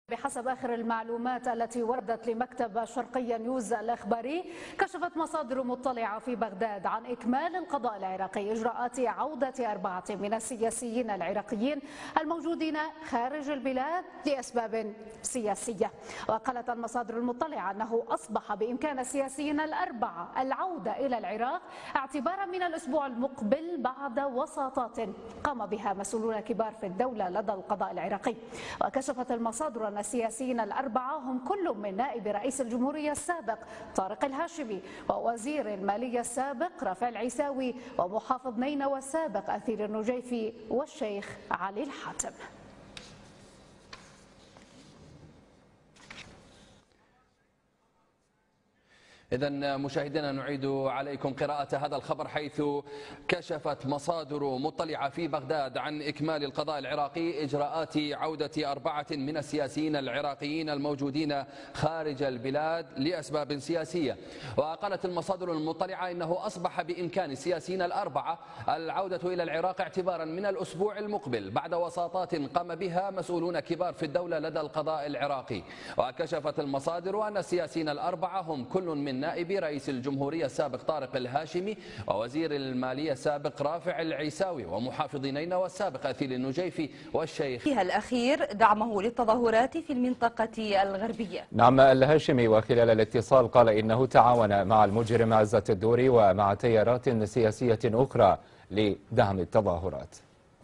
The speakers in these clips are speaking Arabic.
بحسب آخر المعلومات التي وردت لمكتب شرقية نيوز الإخباري، كشفت مصادر مطلعة في بغداد عن إكمال القضاء العراقي إجراءات عودة 4 من السياسيين العراقيين الموجودين خارج البلاد لأسباب سياسية. وقالت المصادر المطلعة أنه أصبح بإمكان السياسيين ال4 العودة إلى العراق اعتبارا من الأسبوع المقبل بعد وساطات قام بها مسؤولون كبار في الدولة لدى القضاء العراقي. وكشفت المصادر أن السياسيين ال4 هم كل من نائب رئيس الجمهورية السابق طارق الهاشمي، ووزير المالية السابق رافع العيساوي، ومحافظ نينوى السابق أثير النجيفي، والشيخ علي الحاتم. إذن مشاهدينا نعيد عليكم قراءة هذا الخبر، حيث كشفت مصادر مطلعة في بغداد عن إكمال القضاء العراقي إجراءات عودة 4 من السياسيين العراقيين الموجودين خارج البلاد لأسباب سياسية. وقالت المصادر المطلعة إنه أصبح بإمكان السياسيين ال4 العودة إلى العراق اعتبارا من الأسبوع المقبل بعد وساطات قام بها مسؤولون كبار في الدولة لدى القضاء العراقي. وكشفت المصادر أن السياسيين ال4 هم كل من نائب رئيس الجمهورية السابق طارق الهاشمي، ووزير المالية السابق رافع العيساوي، ومحافظ نينوى السابق أثير النجيفي، والشيخ فيها الأخير دعمه للتظاهرات في المنطقة الغربية. نعم، الهاشمي وخلال الاتصال قال إنه تعاون مع المجرم عزت الدوري ومع تيارات سياسية أخرى لدعم التظاهرات.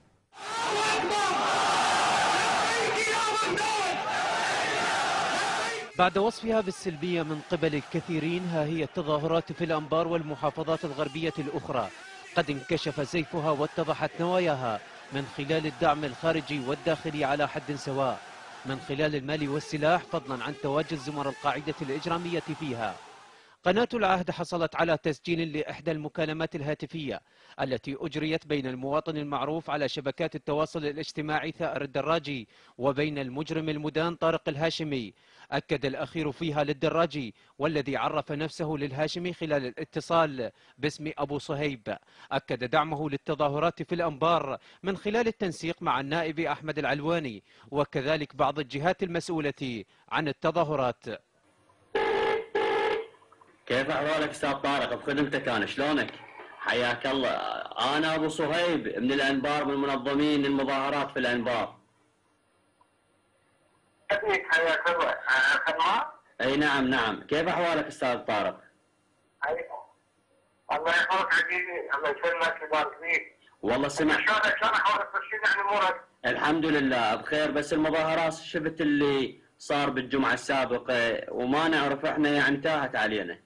بعد وصفها بالسلبية من قبل الكثيرين، ها هي التظاهرات في الأنبار والمحافظات الغربية الأخرى قد انكشف زيفها واتضحت نواياها من خلال الدعم الخارجي والداخلي على حد سواء، من خلال المال والسلاح، فضلا عن تواجد زمر القاعدة الإجرامية فيها. قناة العهد حصلت على تسجيل لإحدى المكالمات الهاتفية التي أجريت بين المواطن المعروف على شبكات التواصل الاجتماعي ثائر الدراجي وبين المجرم المدان طارق الهاشمي. أكد الأخير فيها للدراجي، والذي عرف نفسه للهاشمي خلال الاتصال باسم أبو صهيب، أكد دعمه للتظاهرات في الأنبار من خلال التنسيق مع النائب أحمد العلواني وكذلك بعض الجهات المسؤولة عن التظاهرات. كيف أحوالك أستاذ طارق؟ بخدمتك أنا، شلونك؟ حياك الله. أنا أبو صهيب من الأنبار، من منظمين المظاهرات في الأنبار. حياك الله. خدمات؟ أي نعم. كيف أحوالك أستاذ طارق؟ الله يحفظك عزيزي، الله يسلمك ويبارك فيك. والله سمعت. شلون أحوالك؟ ترشيد عن أمورك؟ الحمد لله بخير، بس المظاهرات شفت اللي صار بالجمعة السابقة وما نعرف احنا، يعني تاهت علينا.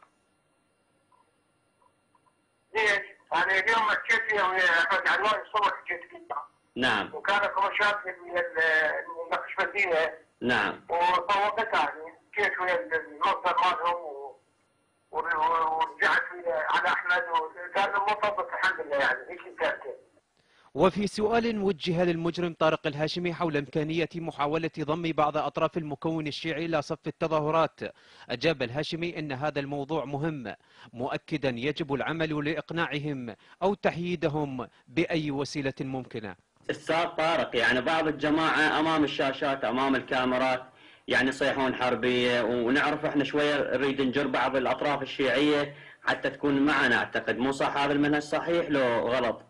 ليش؟ أنا اليوم مشيت ويا أحمد علواني الصبح جيت كذا. نعم. وكان اكو مشاكل ويا النقشبندية. نعم. وطوقت يعني، جيت ويا المصدر مالهم ورجعت على أحمد وكان الموضوع الحمد لله، يعني هيك كانت. وفي سؤال وجه للمجرم طارق الهاشمي حول إمكانية محاولة ضم بعض أطراف المكون الشيعي إلى صف التظاهرات، أجاب الهاشمي أن هذا الموضوع مهم، مؤكدا يجب العمل لإقناعهم أو تحييدهم بأي وسيلة ممكنة. أستاذ طارق، يعني بعض الجماعة أمام الشاشات أمام الكاميرات يعني يصيحون حربية، ونعرف احنا شوية نريد نجر بعض الأطراف الشيعية حتى تكون معنا. أعتقد مو صح هذا المنهج، صحيح لو غلط؟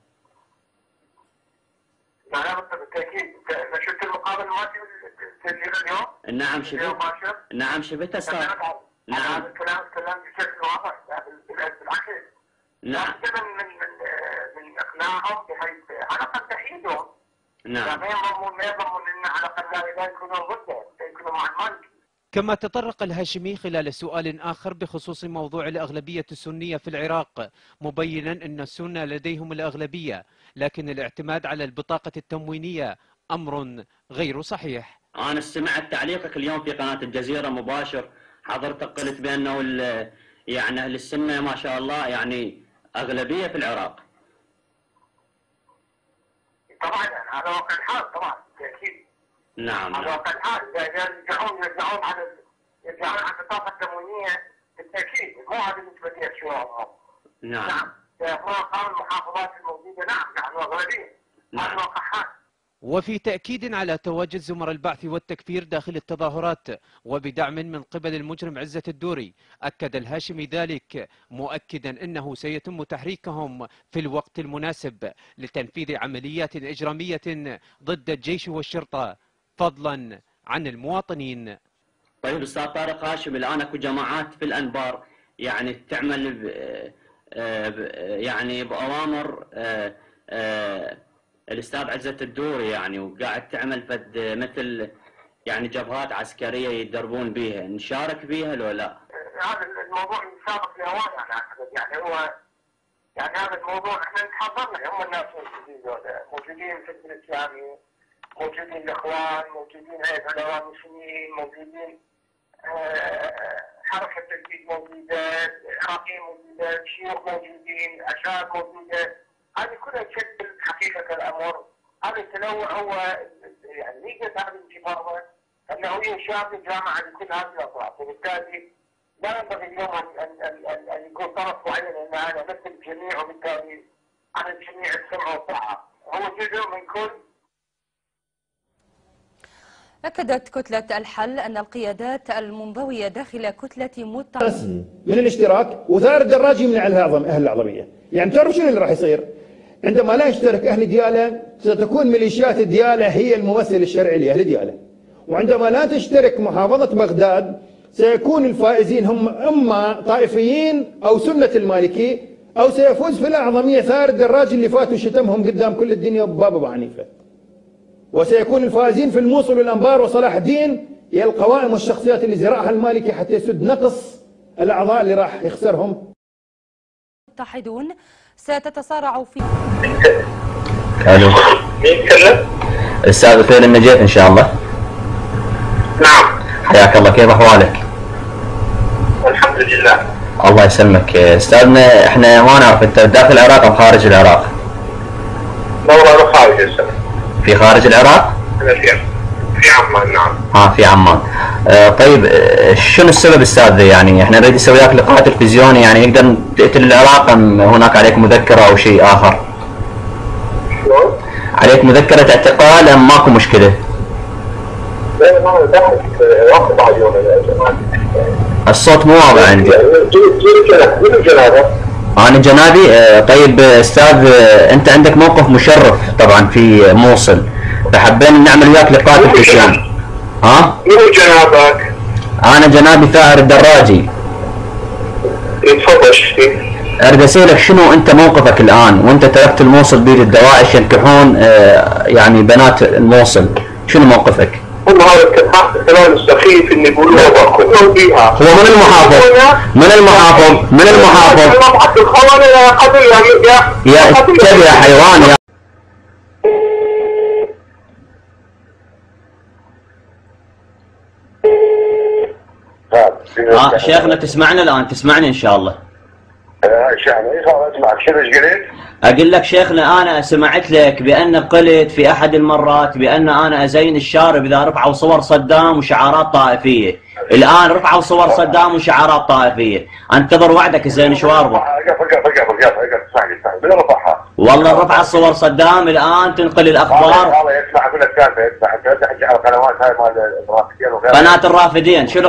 نعم بالتأكيد. شفت المقابلة مالتي التسجيل اليوم؟ نعم شفت. نعم شفت أستاذ. نعم. الكلام بشكل واضح بالعكس. نعم. من إقناعهم بحيث على الأقل تحييدهم. نعم. ما يضمن إن على الأقل لا يكونون ضده، يكونوا مع المالك. كما تطرق الهاشمي خلال سؤال آخر بخصوص موضوع الأغلبية السنية في العراق، مبينا أن السنة لديهم الأغلبية، لكن الاعتماد على البطاقة التموينية أمر غير صحيح. أنا استمعت تعليقك اليوم في قناة الجزيرة مباشر، حضرتك قلت بأنه يعني أهل السنة ما شاء الله يعني أغلبية في العراق. طبعا هذا واقع الحال، طبعا بالتأكيد. نعم. هذا واقع الحال. يرجعون على البطاقة التموينية بالتأكيد، مو هذه بالنسبة لي الشيوعية. نعم. معظم المحافظات الموجودة نعم أغلبية. هذا واقع حال. وفي تأكيد على تواجد زمر البعث والتكفير داخل التظاهرات وبدعم من قبل المجرم عزة الدوري، أكد الهاشمي ذلك مؤكدا أنه سيتم تحريكهم في الوقت المناسب لتنفيذ عمليات إجرامية ضد الجيش والشرطة فضلا عن المواطنين. طيب أستاذ طارق هاشم، الآن اكو جماعات في الأنبار يعني تعمل يعني بأوامر الأستاذ عزة الدوري يعني، وقاعد تعمل فد مثل يعني جبهات عسكرية يتدربون بيها، نشارك بيها لو لا؟ هذا الموضوع سابق لأوان أنا أعتقد، يعني هو يعني هذا الموضوع احنا تحضرنا، هم الناس موجودين في الحزب الإسلامي، موجودين الإخوان، موجودين هيئة علماء المسلمين، موجودين حركة التجديد موجودة، العراقيين موجودة، الشيوخ موجودين، الأشباب موجودة، هذه كلها تشكل حقيقة الأمر. هذا التنوع هو يعني ميزة هذه الانتفاضة أنه يشارك الجامعة لكل هذه الأطراف، وبالتالي لا ينبغي اليوم أن يكون طرف معين أن أنا أمثل الجميع وبالتالي على الجميع السمع والطاعة، هو جزء من كل. أكدت كتلة الحل أن القيادات المنضوية داخل كتلة رسمي من الاشتراك، وثائر الدراجي يمنع لها أهل الأعظمية. يعني تعرف شنو اللي راح يصير؟ عندما لا يشترك أهل ديالى ستكون ميليشيات ديالى هي الممثل الشرعي لأهل ديالى، وعندما لا تشترك محافظة بغداد سيكون الفائزين هم إما طائفيين أو سنة المالكي، أو سيفوز في الأعظمية ثائر الدراجي اللي فاتوا شتمهم قدام كل الدنيا بباب أبو حنيفة، وسيكون الفائزين في الموصل والأنبار وصلاح الدين هي القوائم والشخصيات اللي زرعها المالكي حتى يسد نقص الأعضاء اللي راح يخسرهم. متحدون ستتصارع في الو، مين يتكلم؟ الاستاذ خير النجيف ان شاء الله. نعم. حياك الله، كيف احوالك؟ الحمد لله. الله يسلمك استاذنا، احنا ما نعرف انت داخل العراق ام خارج العراق؟ لا والله انا خارج هسه. في خارج العراق؟ انا في عمان. نعم. في عمان. طيب شنو السبب استاذ؟ يعني احنا نريد نسوي لك لقاء تلفزيوني، يعني نقدر تقتل العراق ام هناك عليك مذكره او شيء اخر؟ شلون؟ عليك مذكره اعتقال ام ماكو مشكله؟ لا ما داخل واقف على اليوم. الصوت مو واضح عندي. من جنابه؟ انا جنابي. طيب استاذ انت عندك موقف مشرف طبعا في موصل، فحبينا نعمل وياك لقاء تلفزيوني. ها؟ منو جنابك؟ انا جنابي ثائر الدراجي. تفضل شفتي؟ اريد اسالك شنو انت موقفك الان وانت تركت الموصل بيد الدواعش ينكحون يعني بنات الموصل، شنو موقفك؟ هم هذا الكلام السخيف اللي يقولوه كلهم بيها. هو من المحافظ؟ من المحافظ؟ من المحافظ؟ الخونه يا قضيه يا اتبع يا حيوان يا شيخنا تسمعنا الان؟ تسمعني ان شاء الله. اسمعك. شنو ايش قلت؟ اقول لك شيخنا انا سمعت لك بان قلت في احد المرات بان انا ازين الشارب اذا رفعوا صور صدام وشعارات طائفيه، الان رفعوا صور صدام وشعارات طائفيه، انتظر وعدك زين شواربه. اسمعني من رفعها؟ والله رفع صور صدام الان تنقل الاخبار. والله اسمع اقول لك كافه، اسمع انت تحكي على القنوات هاي مال الرافدين وغيرها. قناه الرافدين شنو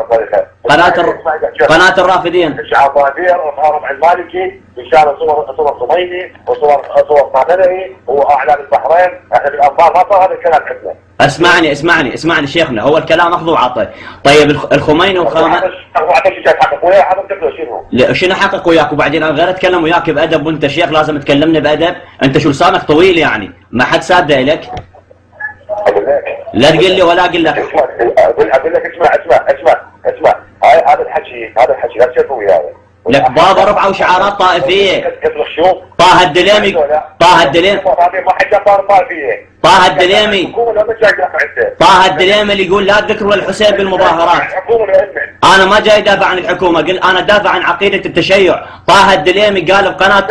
قناه الرافدين؟ الشعبانيه رفع المالكي بشان صور صميمي وصور طاهري واعلام البحرين، احنا بالانبار ما صار هذا الكلام عندنا. اسمعني شيخنا، هو الكلام اخذ وعطى. طيب الخميني شنو حقق وياك؟ وبعدين انا غير اتكلم وياك بادب وانت شيخ لازم تكلمني بادب، انت شو لسانك طويل يعني ما حد ساده لك. لا تقول لي ولا اقول لك. اقول لك اسمع هذا الحكي لا تشوفه وياي. لك بابا رفعوا شعارات طائفيه. طه الدليمي طه الدليمي اللي يقول لا تذكروا الحسين بالمظاهرات. انا ما جاي دافع عن الحكومه، قل انا دافع عن عقيده التشيع. طه الدليمي قال بقناه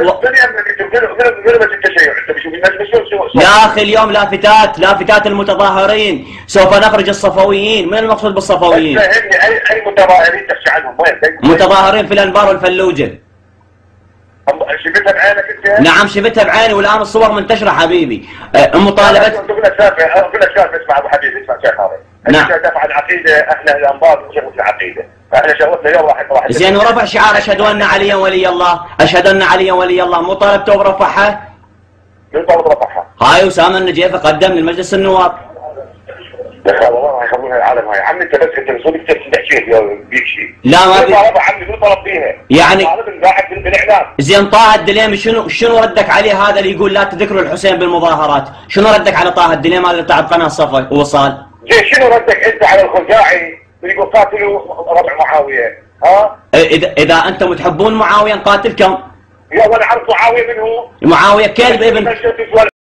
يا اخي اليوم لافتات المتظاهرين سوف نخرج الصفويين. من المقصود بالصفويين؟ اي متظاهرين تحكي عنهم؟ وين؟ متظاهرين في الانبار والفلوجه. شفتها بعينك انت؟ نعم شفتها بعيني والان الصور منتشره حبيبي. مطالبه اقول لك شاف اسمع ابو حبيبي اسمع شيخ هذا. نعم. انت دافع عن عقيده احنا الانبار مش العقيده، فاحنا شغلتنا اليوم راح زين ورفع شعار اشهد ان عليا ولي الله، اشهد ان عليا ولي الله، مو طالبته برفعها؟ مين طالب رفعها؟ هاي اسامه النجيفه قدم للمجلس النواب. يا اخي والله راح يخلونها العالم هاي، عمي انت بس انت مسؤول كثير تحكي بيك شيء. لا ما في عمي شو طلب فيها؟ يعني طالب قاعد بالاعلام. زين طه الدليمي شنو ردك عليه هذا اللي يقول لا تذكروا الحسين بالمظاهرات؟ شنو ردك على طه الدليمي هذا تاع قناه صفا ووصال؟ زين شنو ردك انت على الخزاعي اللي يقول قاتلوا ربع معاويه؟ ها؟ اذا انتم تحبون معاويه نقاتلكم. يا وانا عرفت معاويه من هو؟ معاويه كلب ابن